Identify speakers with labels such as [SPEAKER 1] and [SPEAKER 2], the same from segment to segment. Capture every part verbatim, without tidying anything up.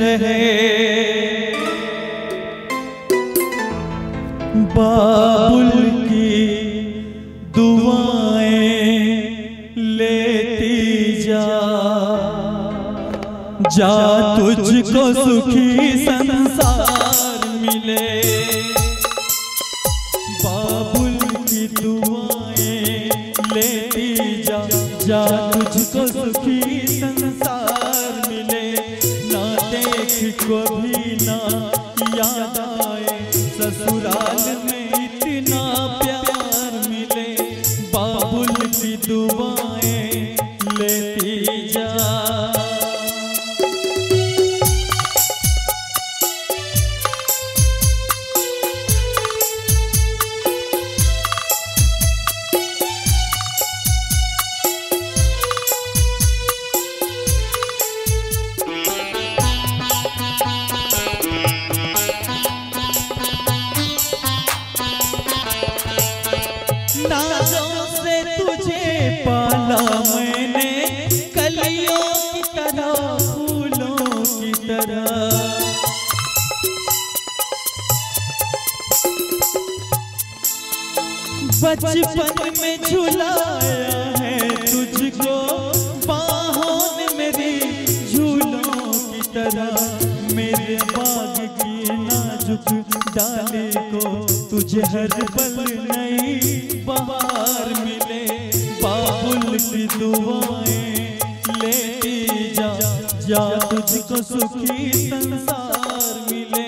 [SPEAKER 1] रहे। बाबुल की दुआएं लेती जा, जा तुझको सुखी संसार मिले। बाबुल की दुआएं लेती जा, जा तुझको सुखी संसार मिले। ना देख कभी ना याद आए, ससुराल में इतना प्यार मिले। बाबुल की दुआएं लेती जा। नाज़ों से तुझे पाला मैंने, कलियों की तरह फूलों की तरह। बचपन में झुलाया है तुझको बाहों ने मेरी झूलों की तरह। मेरे बाग की नाजुक डाली को तुझे हर पल नई बहार मिले। बाबुल की दुआएं लेती जा, जा तुझको सुखी संसार मिले।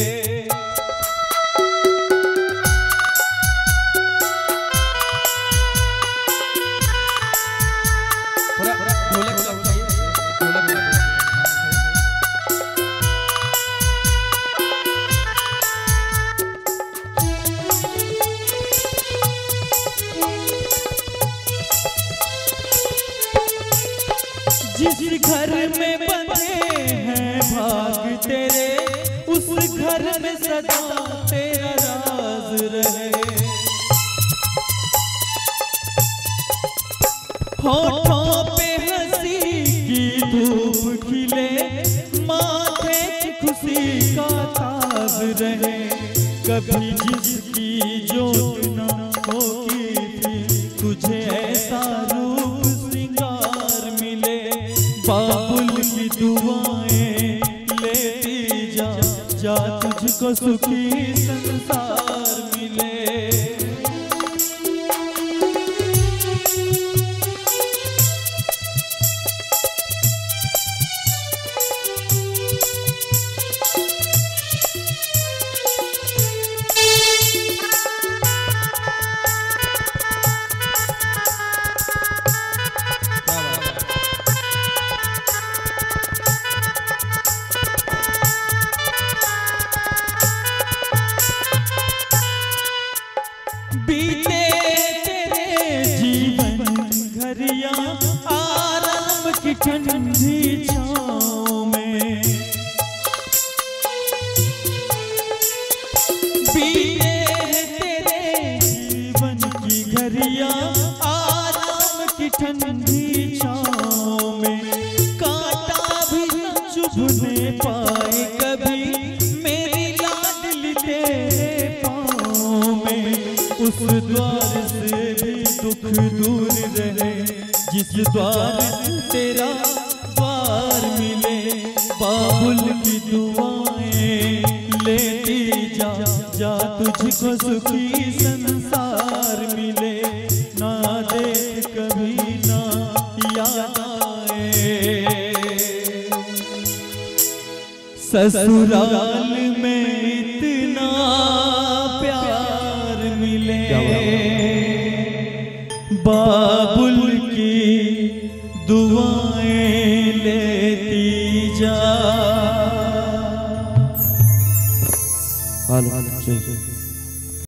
[SPEAKER 1] जिस घर में बंधे हैं भाग तेरे, उस घर में सदा तेरा राज रहे। होठों पे हंसी की धूप खिले, माथे की खुशी का ताज रहे। कभी जिसकी जोत न होगी थी, तुझे ऐसा रूप श्रृंगार मिले। बाबुल की दुआएं लेती जा, जा तुझको सुखी संसार मिले। बीते तेरे जीवन घरिया आराम की ठंडी छाँव में। बीते तेरे जीवन की घरिया आराम की ठंडी छाँव में। कांटा भी न चुभने पाए कभी मेरी लाडली तेरे पाँव में। उस द्वार से भी दुख दूर रहे, जिस द्वार तेरा द्वार मिले। बाबुल की दुआएं लेती जा, जा तुझको सुखी संसार मिले। ना देख कभी ना याद आए, ससुराल में इतना प्यार मिले। बाबुल की दुआएं लेती जा।